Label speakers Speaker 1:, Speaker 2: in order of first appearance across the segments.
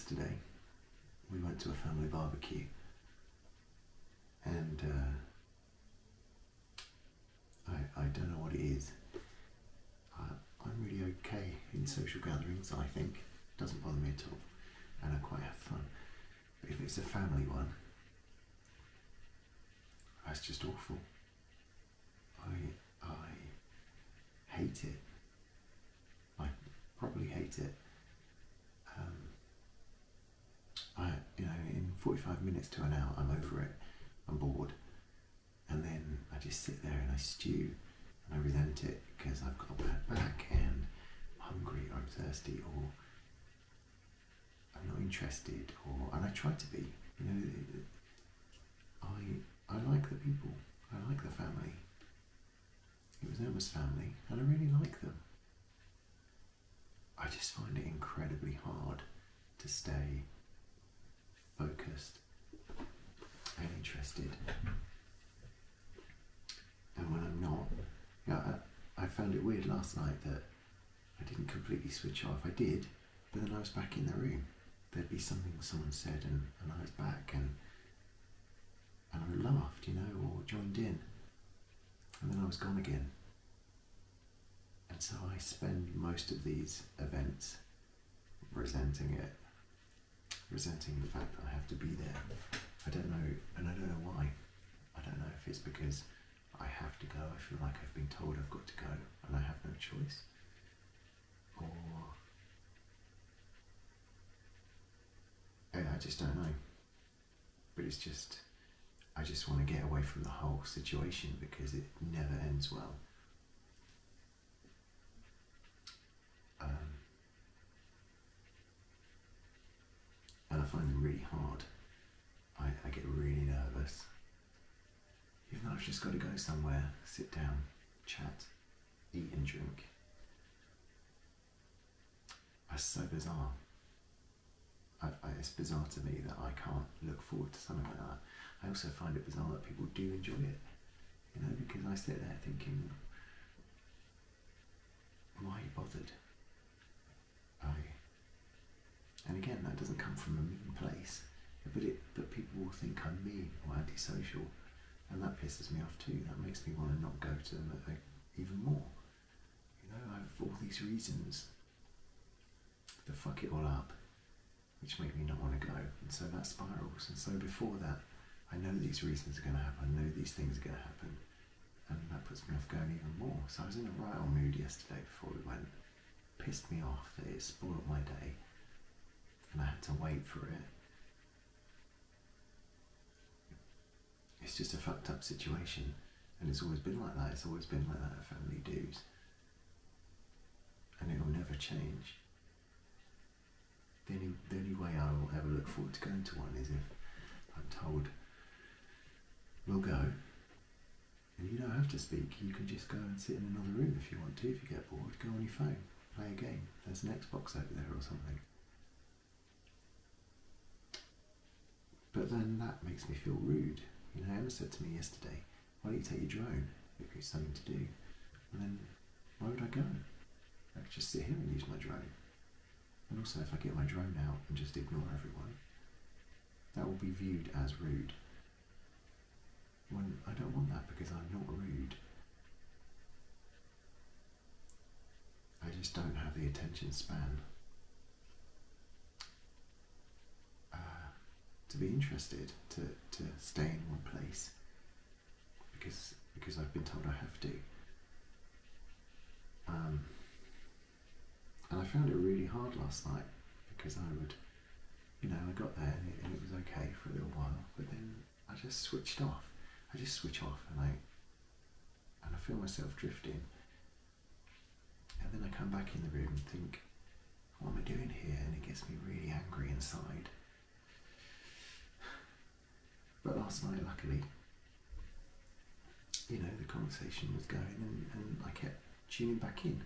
Speaker 1: yesterday. We went to a family barbecue, and I don't know what it is. I'm really okay in social gatherings, I think. It doesn't bother me at all, and I quite have fun. But if it's a family one, that's just awful. I hate it. I probably hate it. In 45 minutes to an hour, I'm over it. I'm bored, and then I just sit there and I stew, and I resent it because I've got a bad back and I'm hungry, or I'm thirsty, or I'm not interested, and I try to be. I like the people. I like the family. It was Emma's family, and I really like them. I just find it incredibly hard to stay focused and interested. And when I'm not, I found it weird last night that I didn't completely switch off. I did, but then I was back in the room. There'd be something someone said, and I was back, and I laughed, or joined in, and then I was gone again. And so I spend most of these events resenting it, resenting the fact that I have to be there. I don't know, and I don't know why. I don't know if it's because I have to go, I feel like I've been told I've got to go, and I have no choice, or I just don't know. But it's just, I just want to get away from the whole situation because it never ends well. And I find them really hard. I get really nervous. Even though I've just got to go somewhere, sit down, chat, eat and drink. That's so bizarre. It's bizarre to me that I can't look forward to something like that. I also find it bizarre that people do enjoy it, because I sit there thinking, why are you bothered? And again, that doesn't come from a mean place, but people will think I'm mean or antisocial, and that pisses me off too. That makes me want to not go to them even more. I have all these reasons to fuck it all up, which make me not want to go, and so that spirals. And so before that, I know these reasons are going to happen, I know these things are going to happen, and that puts me off going even more. So I was in a right old mood yesterday before we went. Pissed me off that it spoiled my day, and I had to wait for it. It's just a fucked up situation, and it's always been like that. It's always been like that at family dues, and it will never change. The only way I will ever look forward to going to one is if I'm told, we'll go, and you don't have to speak. You can just go and sit in another room if you want to. If you get bored, go on your phone, play a game. There's an Xbox over there or something. But then that makes me feel rude. Emma said to me yesterday, why don't you take your drone? If it's something to do. And then, why would I go? I could just sit here and use my drone. And also, if I get my drone out and just ignore everyone, that will be viewed as rude. When I don't want that, because I'm not rude. I just don't have the attention span to be interested, to stay in one place, because I've been told I have to. And I found it really hard last night, because I got there and it was okay for a little while, but then I just switched off. I just switch off, and I feel myself drifting. And then I come back in the room and think, what am I doing here? And it gets me really angry inside. But last night, luckily, the conversation was going, and I kept tuning back in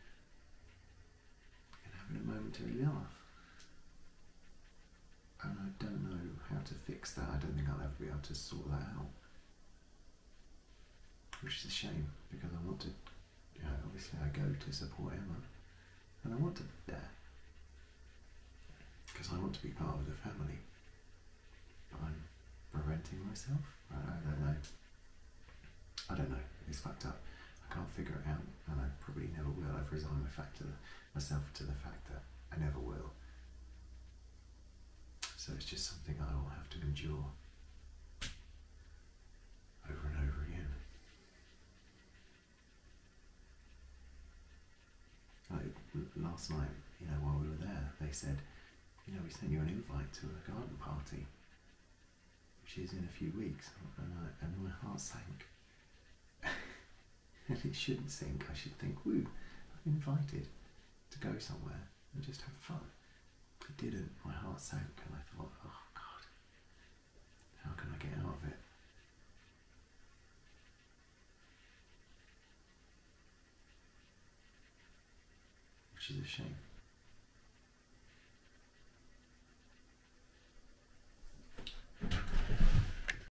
Speaker 1: and having a momentary laugh. And I don't know how to fix that. I don't think I'll ever be able to sort that out, which is a shame, because I want to, obviously I go to support Emma, and I want to be there, because because I want to be part of the family. But I'm preventing myself? I don't know. I don't know. It's fucked up. I can't figure it out, and I probably never will. I've resigned myself to the fact that I never will. So it's just something I will have to endure over and over again. Last night, while we were there, they said, we sent you an invite to a garden party, which is in a few weeks, and my heart sank. And it shouldn't sink. I should think, woo, I've been invited to go somewhere and just have fun. It didn't. My heart sank, and I thought, oh God, how can I get out of it? Which is a shame.